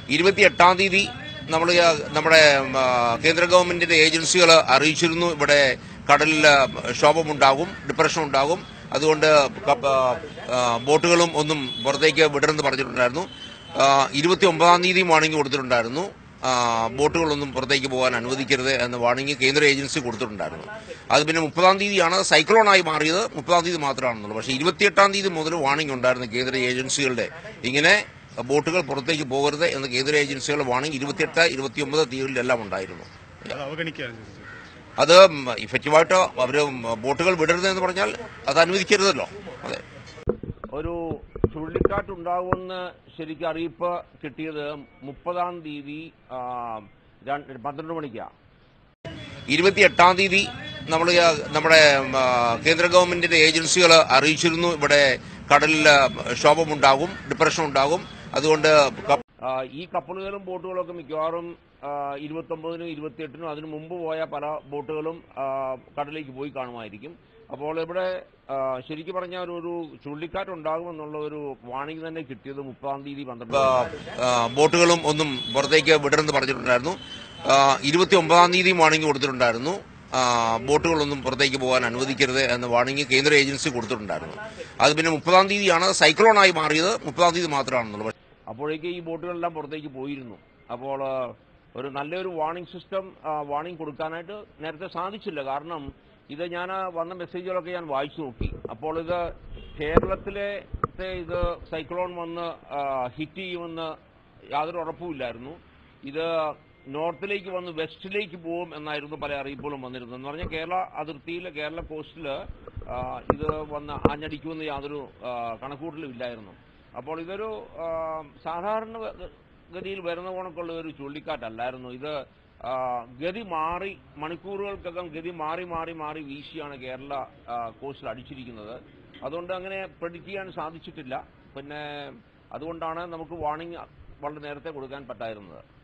28-ാം തീയതി നമ്മുടെ കേന്ദ്ര ഗവൺമെന്റിന്റെ ഏജൻസികൾ അറിയിച്ചിരുന്നു ഇവിടെ കടലിൽ ക്ഷോഭമുണ്ടാകും, ഡിപ്രഷൻ ഉണ്ടാകും, അതുകൊണ്ട് ബോട്ടുകളും ഒന്നും പുറത്തേക്ക് വിടരുതെന്ന് പറഞ്ഞിട്ടുണ്ടായിരുന്നു. 29-ാം തീയതി വാണിംഗ് കൊടുത്തിട്ടുണ്ടായിരുന്നു. ബോട്ടുകളൊന്നും പുറത്തേക്ക് പോകാൻ അനുവദിക്കരുത് എന്ന വാണിംഗ് കേന്ദ്ര ഏജൻസി കൊടുത്തിട്ടുണ്ടായിരുന്നു. അത് പിന്നെ 30-ാം തീയതിയാണ് സൈക്ലോണായി മാറിയത്. 30-ാം തീയതി മാത്രമാണെന്നുള്ളൂ. പക്ഷേ 28-ാം തീയതി മുതൽ വാണിംഗ് ഉണ്ടായിരുന്നു കേന്ദ്ര ഏജൻസികളുടെ. ഇങ്ങനെ ബോട്ടുകൾ പുറത്തേക്ക് പോകരുത് എന്ന കേന്ദ്ര ഏജൻസികളുടെ വാണിംഗ് 28, 29 തീയതികളിലെല്ലാം ഉണ്ടായിരുന്നു. അത് ഇഫക്റ്റീവായിട്ട് അവർ ബോട്ടുകൾ വിടരുത് എന്ന് പറഞ്ഞാൽ അത് അനുവദിക്കരുതല്ലോ. അതെ, ഒരു ചുഴലിക്കാറ്റുണ്ടാകുമെന്ന് ശരിക്കും അറിയിപ്പ് കിട്ടിയത് 30-ാം തീയതി 12 മണിക്കാണ്. 28-ാം തീയതി നമ്മുടെ കേന്ദ്ര ഗവൺമെന്റിന്റെ ഏജൻസികൾ അറിയിച്ചിരുന്നു ഇവിടെ കടലിൽ ക്ഷോഭമുണ്ടാകും, ഡിപ്രഷൻ ഉണ്ടാകും, അതുകൊണ്ട് ഈ കപ്പലുകളും ബോട്ടുകളും ഒക്കെ മിക്കവാറും 29-നും 28-നും അതിനു മുമ്പ് പോയ പല ബോട്ടുകളും കടലിലേക്ക് പോയി കാണുമായിരിക്കും. അപ്പോൾ ഇവിടെ ശരിക്കും പറഞ്ഞാൽ ഒരു ചുഴലിക്കാറ്റ് ഉണ്ടാകുമെന്നുള്ള ഒരു വാണിംഗ് തന്നെ കിട്ടിയത് 30-ാം തീയതി 12 ബോട്ടുകളും ഒന്നും പുറത്തേക്ക് വിടരുതെന്ന് പറഞ്ഞിട്ടുണ്ടായിരുന്നു. 29-ാം തീയതി വാണിംഗ് കൊടുത്തിട്ടുണ്ടായിരുന്നു. ബോട്ടുകളൊന്നും പുറത്തേക്ക് പോകാൻ അനുവദിക്കരുത് എന്ന വാണിംഗ് കേന്ദ്ര ഏജൻസി കൊടുത്തിട്ടുണ്ടായിരുന്നു. അത് പിന്നെ 30-ാം തീയതിയാണ് സൈക്ലോണായി മാറിയത്. 30-ാം തീയതി മാത്രമാണെന്നുള്ളൂ. അപ്പോഴേക്ക് ഈ ബോട്ടുകളെല്ലാം പുറത്തേക്ക് പോയിരുന്നു. അപ്പോൾ ഒരു നല്ലൊരു വാണിംഗ് സിസ്റ്റം വാണിംഗ് കൊടുക്കാനായിട്ട് നേരത്തെ സാധിച്ചില്ല. കാരണം ഇത് ഞാൻ വന്ന മെസ്സേജുകളൊക്കെ ഞാൻ വായിച്ചു നോക്കി. അപ്പോൾ ഇത് കേരളത്തിലെ ഇത് സൈക്ലോൺ വന്ന് ഹിറ്റ് ചെയ്യുമെന്ന് യാതൊരു ഉറപ്പുമില്ലായിരുന്നു. ഇത് നോർത്തിലേക്ക് വന്ന് വെസ്റ്റിലേക്ക് പോകും എന്നായിരുന്നു പല അറിയിപ്പുകളും വന്നിരുന്നത്. എന്ന് പറഞ്ഞാൽ കേരള അതിർത്തിയിൽ, കേരള കോസ്റ്റിൽ ഇത് വന്ന് ആഞ്ഞടിക്കുമെന്ന് യാതൊരു കണക്കൂട്ടലും ഇല്ലായിരുന്നു. അപ്പോൾ ഇതൊരു സാധാരണ ഗതിയിൽ വരുന്ന കണക്കുള്ള ഒരു ചുഴലിക്കാറ്റല്ലായിരുന്നു. ഇത് ഗതി മാറി, മണിക്കൂറുകൾക്കകം ഗതി മാറി വീശിയാണ് കേരള കോസ്റ്റിൽ അടിച്ചിരിക്കുന്നത്. അതുകൊണ്ട് അങ്ങനെ പ്രെഡിക്റ്റ് ചെയ്യാൻ സാധിച്ചിട്ടില്ല. പിന്നെ അതുകൊണ്ടാണ് നമുക്ക് വാർണിംഗ് വളരെ നേരത്തെ കൊടുക്കാൻ പറ്റായിരുന്നത്.